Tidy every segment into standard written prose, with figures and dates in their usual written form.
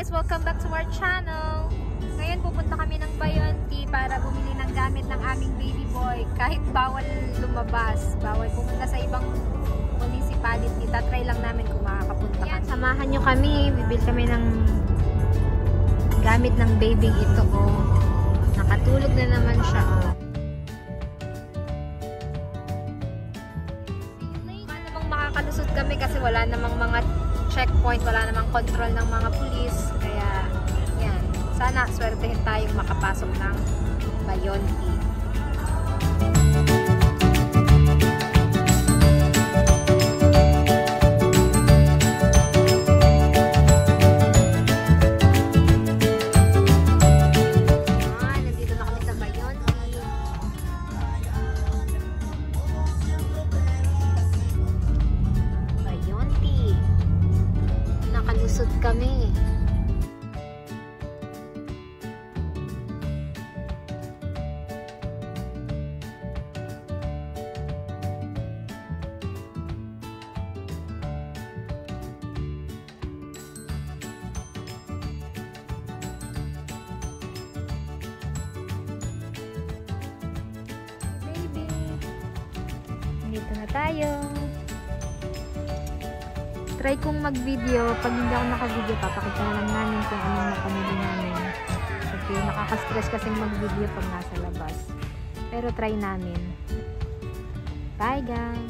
guys! Welcome back to our channel! Ngayon pupunta kami ng Bayonti para bumili ng gamit ng aming baby boy. Kahit bawal lumabas, bawal pumunta sa ibang municipality. Tatry lang namin kung makakapunta kami. Samahan nyo kami, bibili kami ng gamit ng baby ito. Oh. Nakatulog na naman siya. Oh. Paano bang makakalusot kami kasi wala namang mga checkpoint, wala namang control ng mga pulis. Kaya, yan. Sana swertehin tayong makapasok ng Bayonti. Nandito na kami sa Bayonti. Bayonti. Nakalusot kami. Baby. Dito na tayo. Try kong mag-video. Pag hindi ako naka-video, papakita na lang namin kung anong napamili namin. Kasi nakaka-stress kasing mag-video pag nasa labas. Pero try namin. Bye guys!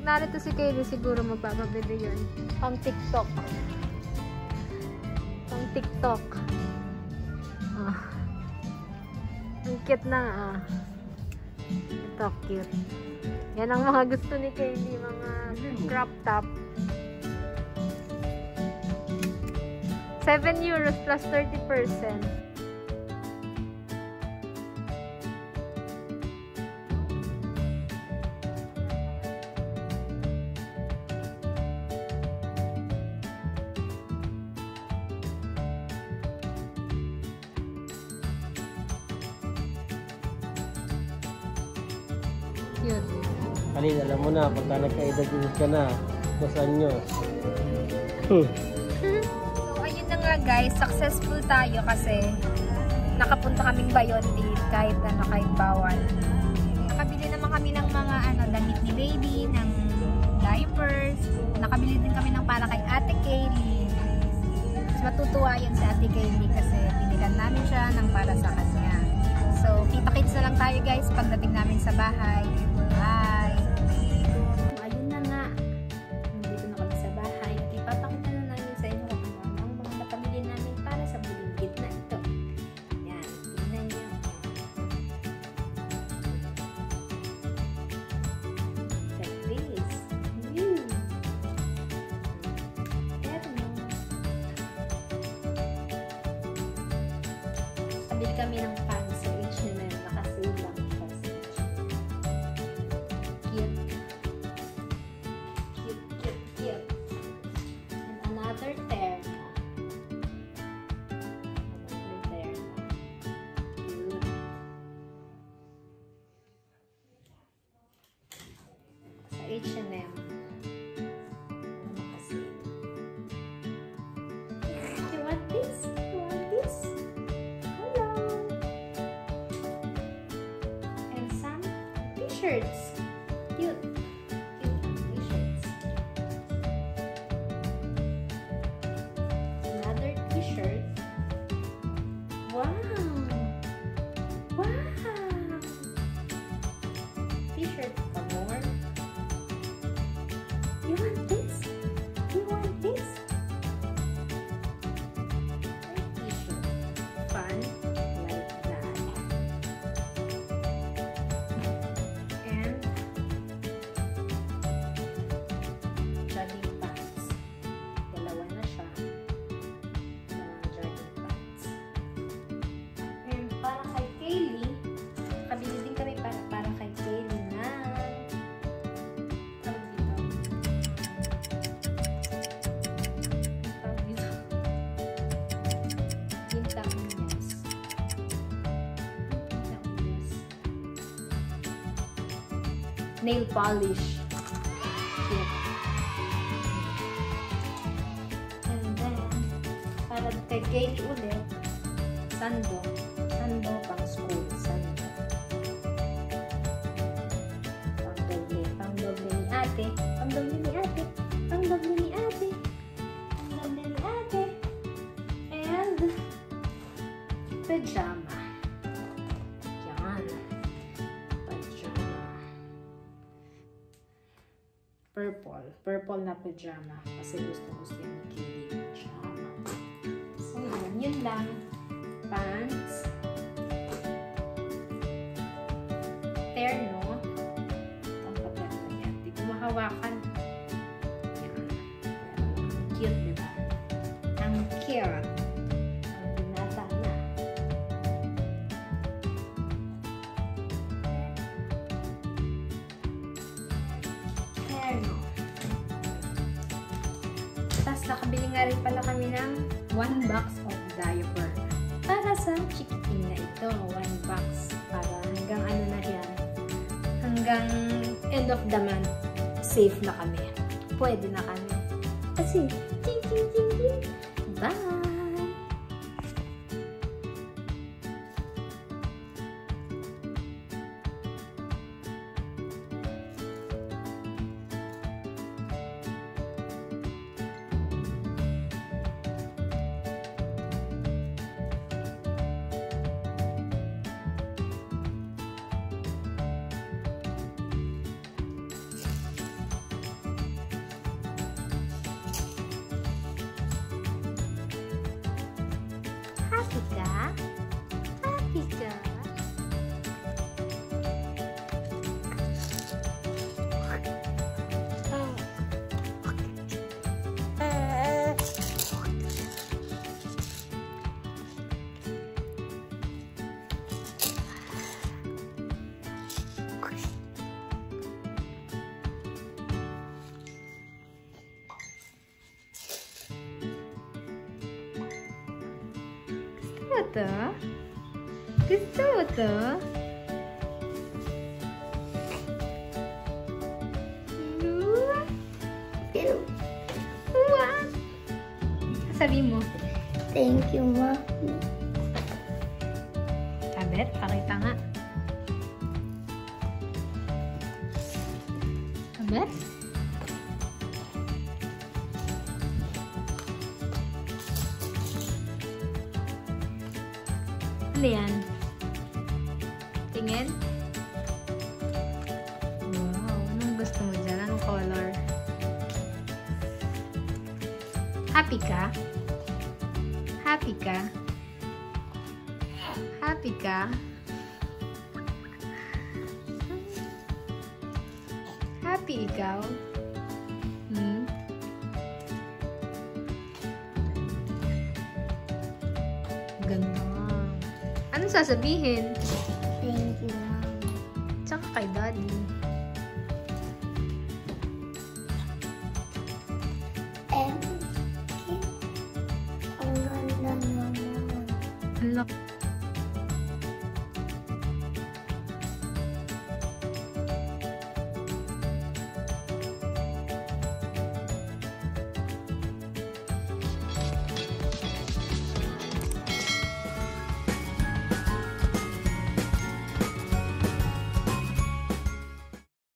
Pag narito si Caleigh, siguro magpapabili yun. Pang TikTok. Pang TikTok. Ah. Ang cute na ah. Ito, cute. Yan ang mga gusto ni Caleigh, mga crop top. 7 euros plus 30%. Cute. Caleigh, alam mo na, pagka nagka-edad ka na, 2 anyos. So, ayun na nga guys, successful tayo kasi nakapunta kaming Bayonti kahit ano, kahit bawal. Nakabili naman kami ng mga damit ni baby, ng diapers. Nakabili din kami ng para kay Ate Caleigh. Mas matutuwa yan si Ate Caleigh kasi pinilan namin siya ng para sa kanya. So, kita-kits na lang tayo guys pagdating namin sa bahay. Bye! Ayun na nga. Nandito na kami sa bahay. Ipapakita na namin sa inyo kung ano ang mga napamili namin para sa bulinggit na ito. Yan. Tingnan nyo. Like this. Sabili kami ng pants sa H&M. Nakasave lang siya sa H&M. Cute. And another terno. Cute. Sa H&M. Nakasave. You want this? You want this? Hello! And some t-shirts. Cute. T-shirts. Another t-shirt. Wow! T-shirt pa more. You want this? You want this? T-shirt. Fun like that. And jogging pants. Dalawa na siya. Jogging pants. And para kay Caleigh, kabili din kami para kay Caleigh na tawag dito. Quinta-uñas. Nail polish. Cute. And then, para kay Caleigh ulit, sando. Sando pang school. Sando. Pang-doble ni ate. Pang-doble ni ate. Pang-doble ni ate. Pang-doble ni ate. And pajama. Yan. Pajama. Purple na pajama. Kasi gusto yung Caleigh pajama. So, yun lang. Pants. Terno. Ang paterno yan. Di ko mahawakan. Yan. Cute, diba? Ang cute. Ang binata na. Terno. Tapos nakabili nga rin pala kami ng 1 box of diaper. Para sa chikiting na ito. 1 box. Para hanggang ano na yan. Hanggang end of the month. Safe na kami. Pwede na kami. Kasi, ting ting ting ting. Bye! mo to? Gusto mo to? Wow! Sabi mo? Thank you, Ma. Tabet, pakita nga. Tabet? Ano yan? Tingin? Wow, anong gusto mo dyan? Anong color? Happy ka? Happy ka? Happy ka? Happy ikaw? Hmm? Ganda. Anong sasabihin? Thank you, Mom. Tsaka kay Daddy. Ang ganda naman. Ang laki.